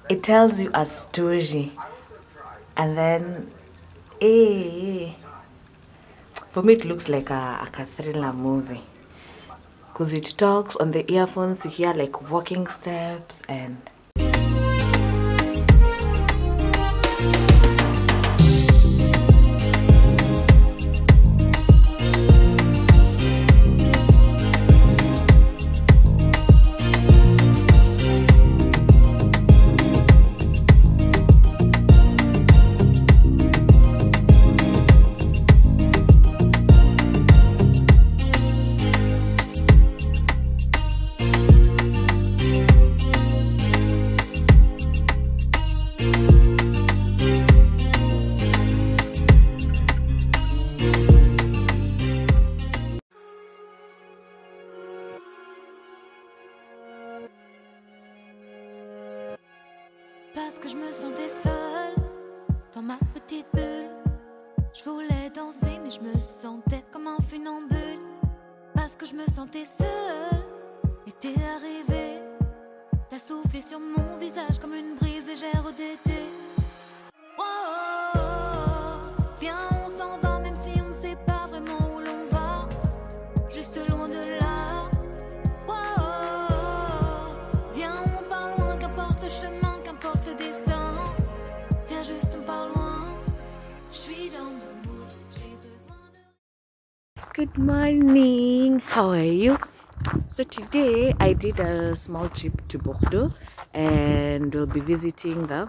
it tells you a story, and then for me it looks like a thriller movie, because it talks on the earphones. You hear like walking steps and parce que je me sentais seule dans ma petite bulle. Je voulais danser mais je me sentais comme un funambule. Parce que je me sentais seule et t'es arrivé. T'as soufflé sur mon visage comme une brise légère d'été. Oh, viens on s'en va même si on ne sait pas vraiment où l'on va. Juste loin de là. Oh, viens on part loin, qu'importe le chemin, qu'importe le destin. Viens juste on part loin. Je suis dans mon mood, j'ai besoin de... Good morning, how are you? So today I did a small trip to Bordeaux and we'll be visiting the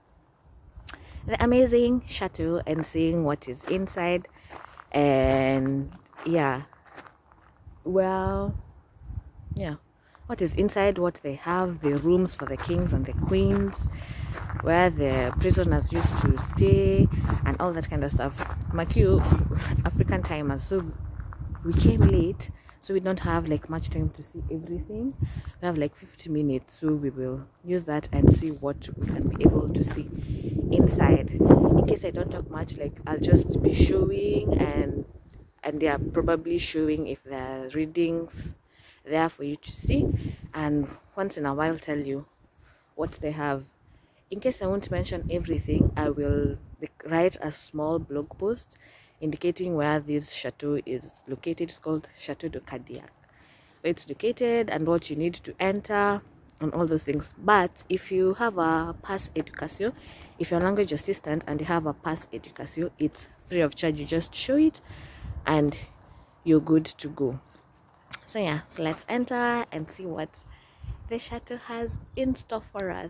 amazing chateau and seeing what is inside. And what is inside, what they have, the rooms for the kings and the queens, where the prisoners used to stay, and all that kind of stuff. Makiu, African timers, so we came late, so we don't have like much time to see everything. We have like 50 minutes, so we will use that and see what we can be able to see inside. In case I don't talk much, like I'll just be showing, and they are probably showing if there are readings there for you to see, and once in a while tell you what they have. In case I won't mention everything, I will write a small blog post indicating where this chateau is located. It's called Chateau de Cadillac. Where it's located and what you need to enter and all those things. But if you have a pass education, if you're a language assistant and you have a pass education, it's free of charge. You just show it and you're good to go. So yeah, so let's enter and see what the chateau has in store for us.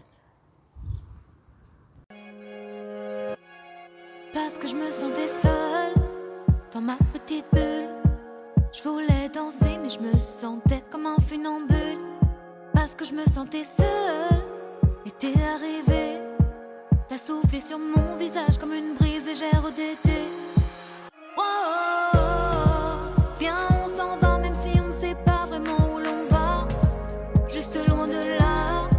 Parce que je me sentais seule dans ma petite bulle. Je voulais danser mais je me sentais comme un funambule. Parce que je me sentais seule et t'es arrivé. T'as soufflé sur mon visage comme une brise légère d'été. Oh, viens on s'en va même si on ne sait pas vraiment où l'on va. Juste loin de là.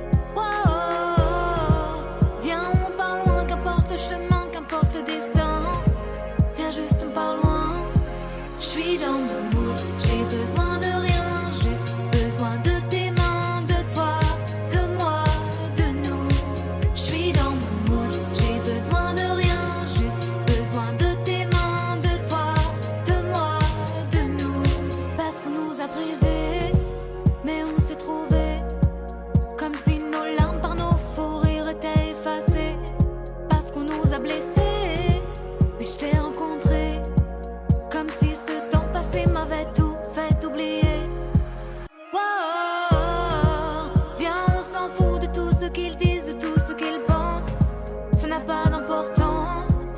Oh, viens on part loin, qu'importe le chemin, qu'importe le destin. Viens juste on part loin. Je suis dans mon mood, j'ai besoin de rien, juste besoin de tes mains, de toi, de moi, de nous. Je suis dans mon mood, j'ai besoin de rien, juste besoin de tes mains, de toi, de moi, de nous. Parce qu'on nous a brisés, mais on s'est trouvés. Comme si nos larmes par nos faux rires étaient effacées. Parce qu'on nous a blessés, mais je t'ai rencontré. Comme si ce temps passé m'avait tout fait oublier. Wow, viens on s'en fout de tout ce qu'ils disent, de tout ce qu'ils pensent. Ça n'a pas d'importance.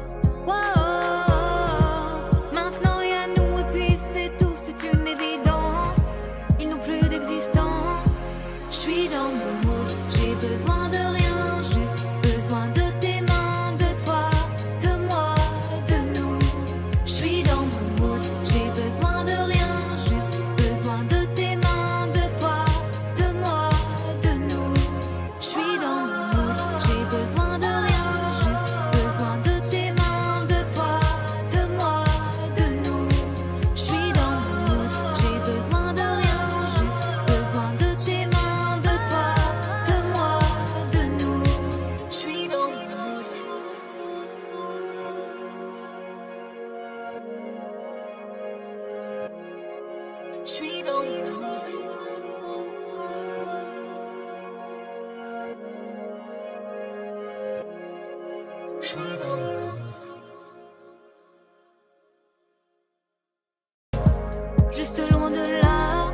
Wow, maintenant y a nous et puis c'est tout, c'est une évidence. Ils n'ont plus d'existence. Je suis dans mon mood, j'ai besoin de rien, juste besoin de tes mains, de toi, de moi, de nous. Je suis dans mon mood, j'ai besoin de rien, juste besoin de tes mains, de toi, de moi, de nous. Je suis dans mon mood, j'ai besoin de rien, juste besoin de tes mains, de toi, de moi, de nous. Je suis dans mon mood, j'ai besoin de rien, juste besoin de tes mains, de toi, de moi, de Juste loin de là.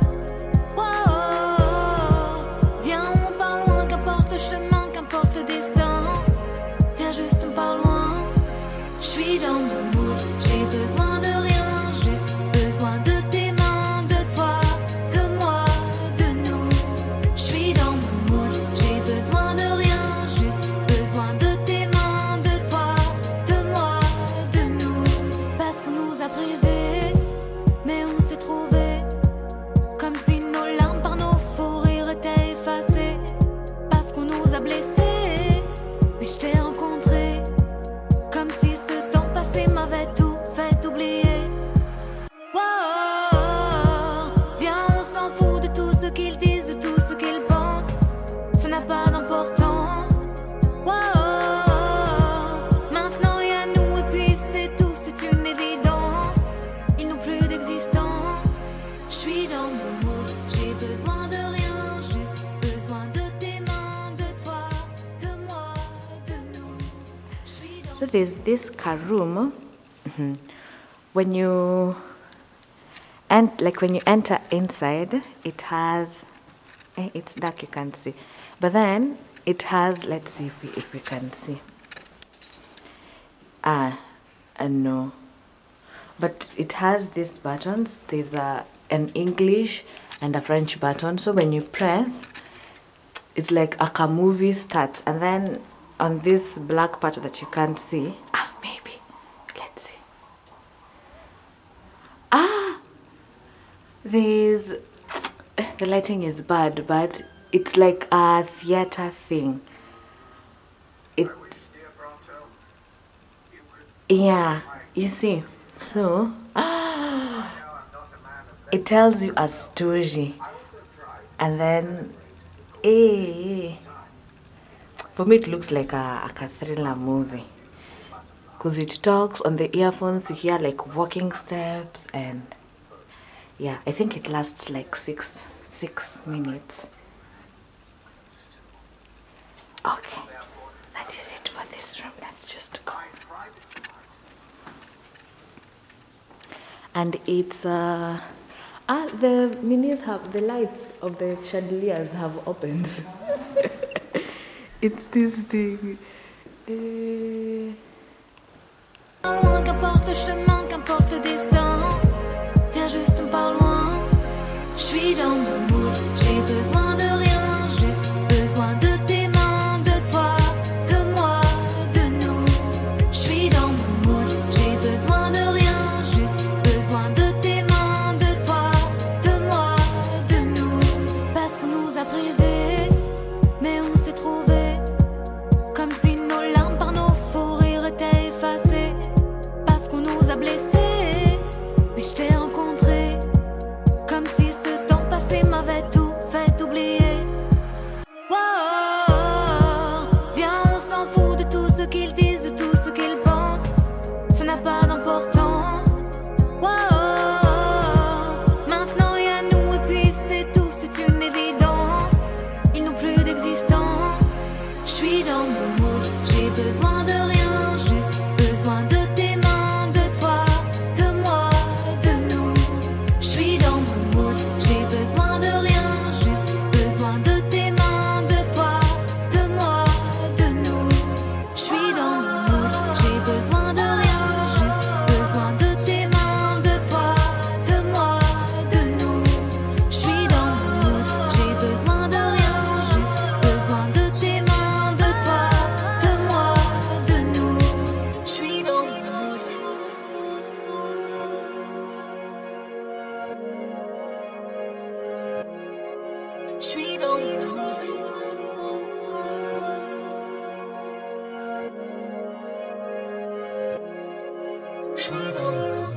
Wow. Viens, on part loin, qu'importe le chemin, qu'importe le destin. Viens juste, on part loin. Je suis dans mon mood, j'ai besoin de rien, juste besoin de tes mains, de toi, de moi, de nous. Je suis dans mon mood, j'ai besoin de rien, juste besoin de tes mains, de toi, de moi, de nous. Parce qu'on nous a brisés, mais on s'est trouvés. Comme si nos larmes par nos faux rires étaient effacées. Parce qu'on nous a blessés, mais je t'ai rencontré. Comme si ce temps passé m'avait tout fait oublier. Wow. Viens, on s'en fout de tout ce qu'ils disent, de tout ce qu'ils pensent. Ça n'a pas d'importance. Wow. Maintenant y a nous et puis c'est tout, c'est une évidence. Ils n'ont plus d'existence. Je suis dans mon mood, j'ai besoin de rien, juste besoin de tes mains, de toi, de moi, de nous. Je suis dans So there's this car room. When you when you enter inside, it has it's dark, you can't see, but then it has, let's see if we can see. No, but it has these buttons. There's an English and a French button, so when you press, it's like a movie starts, and then on this black part that you can't see, maybe, let's see. There's, the lighting is bad, but it's like a theater thing. Yeah, you see, so it tells you a story, and then for me it looks like a thriller movie, because it talks on the earphones. You hear like walking steps, and yeah, I think it lasts like six minutes. Okay, that is it for this room. Let's just go. And it's the minis have, the lights of the chandeliers have opened. It's this thing. loin, qu'importe le chemin, qu'importe le destin. Viens juste, on part loin. Je suis dans mon mood, j'ai besoin de rien, juste besoin de tes mains, de toi, de moi, de nous. Je suis dans mon mood, j'ai besoin de rien, juste besoin de tes mains, de toi, de moi, de nous. Parce qu'on nous a brisés, mais on s'est trouvés. Comme si nos larmes par nos faux rires étaient effacées. Parce qu'on nous a blessés, mais je t'ai rencontré. Comme si ce temps passé m'avait tout fait oublier. Wow. Viens, on s'en fout de tout ce qu'ils disent, de tout ce qu'ils pensent. Ça n'a pas d'importance. Wow. Maintenant y a nous et puis c'est tout, c'est une évidence. Ils n'ont plus d'existence. Je suis dans mon mood, j'ai besoin de rien, juste besoin de tes mains, de toi, de moi, de nous. Je suis dans mon mood, j'ai besoin de rien, juste besoin de tes mains, de toi, de moi, de nous. Je suis dans mon mood, j'ai besoin de rien, juste besoin de tes mains, de toi, de moi, de nous. Je suis dans mon mood, j'ai besoin de rien, juste besoin de tes mains, de toi, de moi, de nous. Je suis dans mon mood. Je suis dans mon mood. Je suis dans mon mood.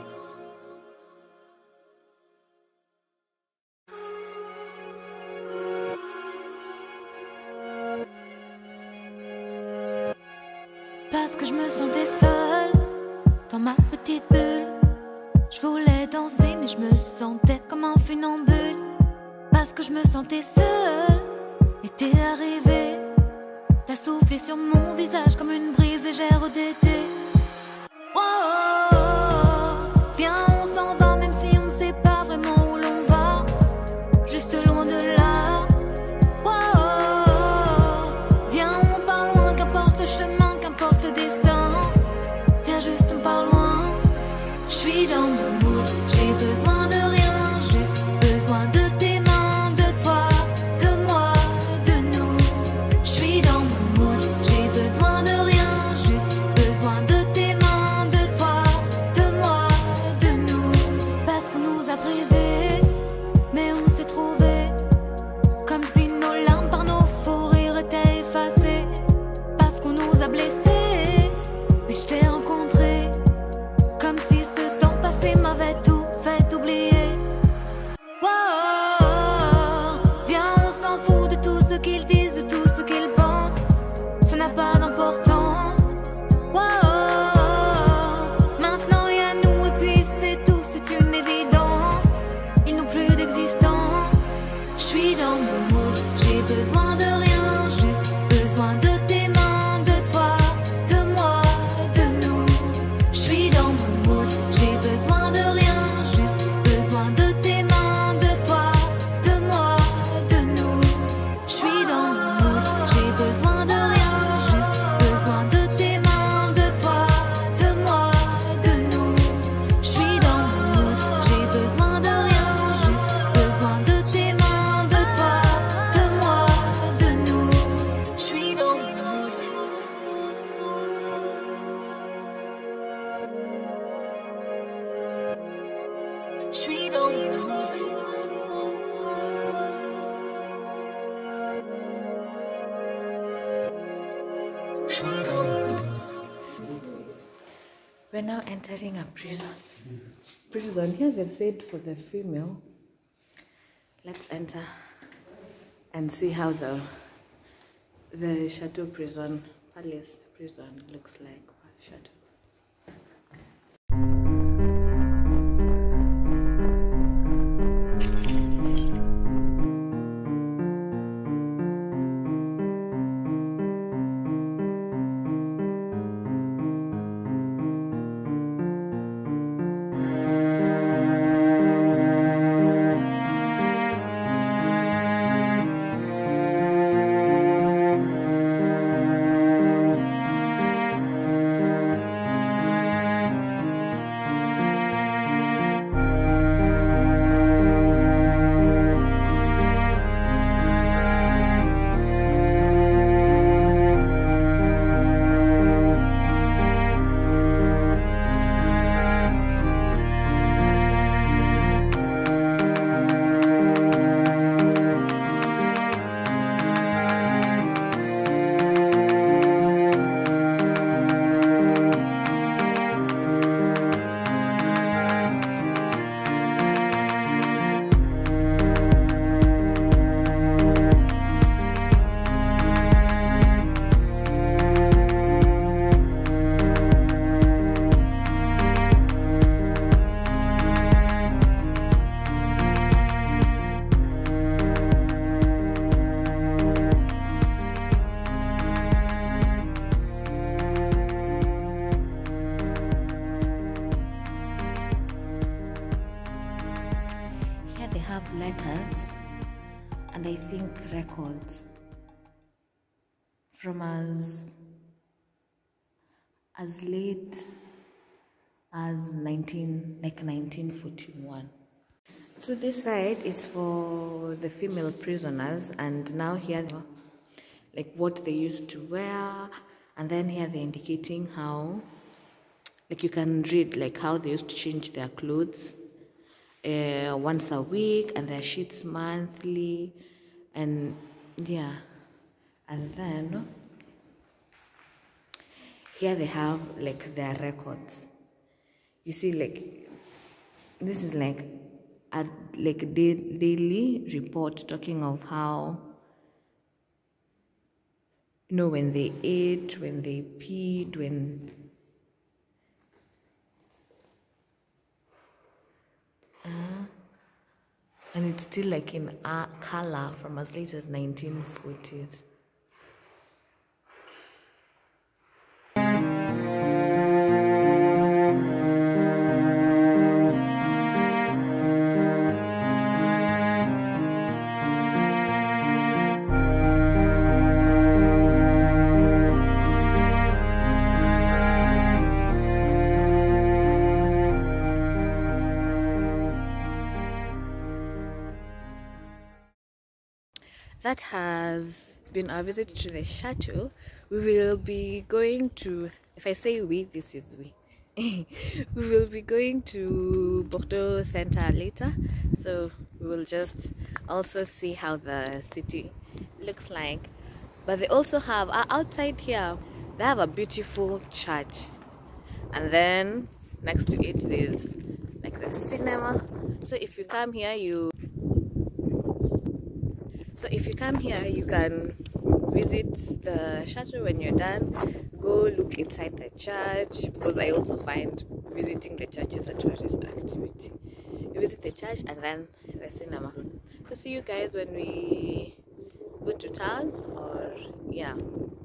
Parce que je me sentais seule dans ma petite bulle. Je voulais danser mais je me sentais comme un funambule. Parce que je me sentais seule et t'es arrivé. T'as soufflé sur mon visage comme une brise légère d'été. Oh, viens, on s'en va, même si on ne sait pas vraiment où l'on va. Juste loin de là. Oh, viens, on part loin, qu'importe le chemin, qu'importe le destin. Viens juste, on part loin. Je suis dans mon mood, j'ai besoin de rien, juste besoin de tes mains, de toi, de moi, de nous. Je suis dans mon mood, j'ai besoin de rien, juste besoin de tes mains, de toi, de moi, de nous. Parce qu'on nous a brisés, mais on s'est trouvés. Comme si nos larmes par nos faux rires étaient effacées. Parce qu'on nous a blessés, mais je t'ai rencontré. Comme si ce temps passé m'avait tout fait oublier. Wow, viens, on s'en fout de tout ce qu'ils disent, de tout ce qu'ils pensent. Ça n'a pas d'importance. Wow, maintenant y a nous et puis c'est tout, c'est une évidence. Ils n'ont plus d'existence. Je suis dans mon mood, j'ai besoin de rien, juste besoin de tes mains, de toi, de moi, de nous. Je suis dans mon mood, j'ai besoin de rien, juste besoin de tes mains, de toi, de moi, de nous. Je suis dans mon mood, j'ai besoin de rien, juste besoin de tes mains, de toi, de moi, de nous. Je suis dans mon mood, j'ai besoin de rien, juste besoin de tes mains, de toi, de moi, de nous. Je suis dans mon mood. Je suis dans mon mood. We're now entering a prison. Here they've said for the female. Let's enter and see how the Chateau prison, Palace prison looks like. Chateau. Letters and I think records from as late as 1941. So this side is for the female prisoners, and now here like what they used to wear, and then here they're indicating how, like you can read like how they used to change their clothes once a week, and their sheets monthly, and yeah. And then here they have like their records. You see, like this is like a daily report talking of how, you know, when they ate, when they peed, when and it's still like in color from as late as 1940s. that has been our visit to the chateau. We will be going to, if I say we, this is we. We will be going to Bordeaux Center later, so we will just also see how the city looks like. But they also have outside here, they have a beautiful church, and then next to it there's like the cinema. So if you come here, you can visit the chateau. When you're done, go look inside the church, because I also find visiting the church is a tourist activity. You visit the church and then the cinema. So see you guys when we go to town, or yeah.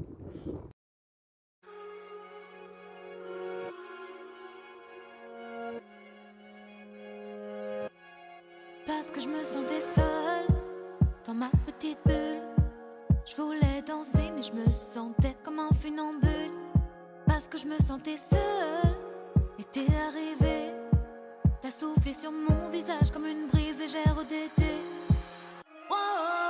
Parce que je me sentais seule dans ma petite bulle. Je voulais danser mais je me sentais comme un funambule. Parce que je me sentais seule et t'es arrivé. T'as soufflé sur mon visage comme une brise légère d'été. Oh,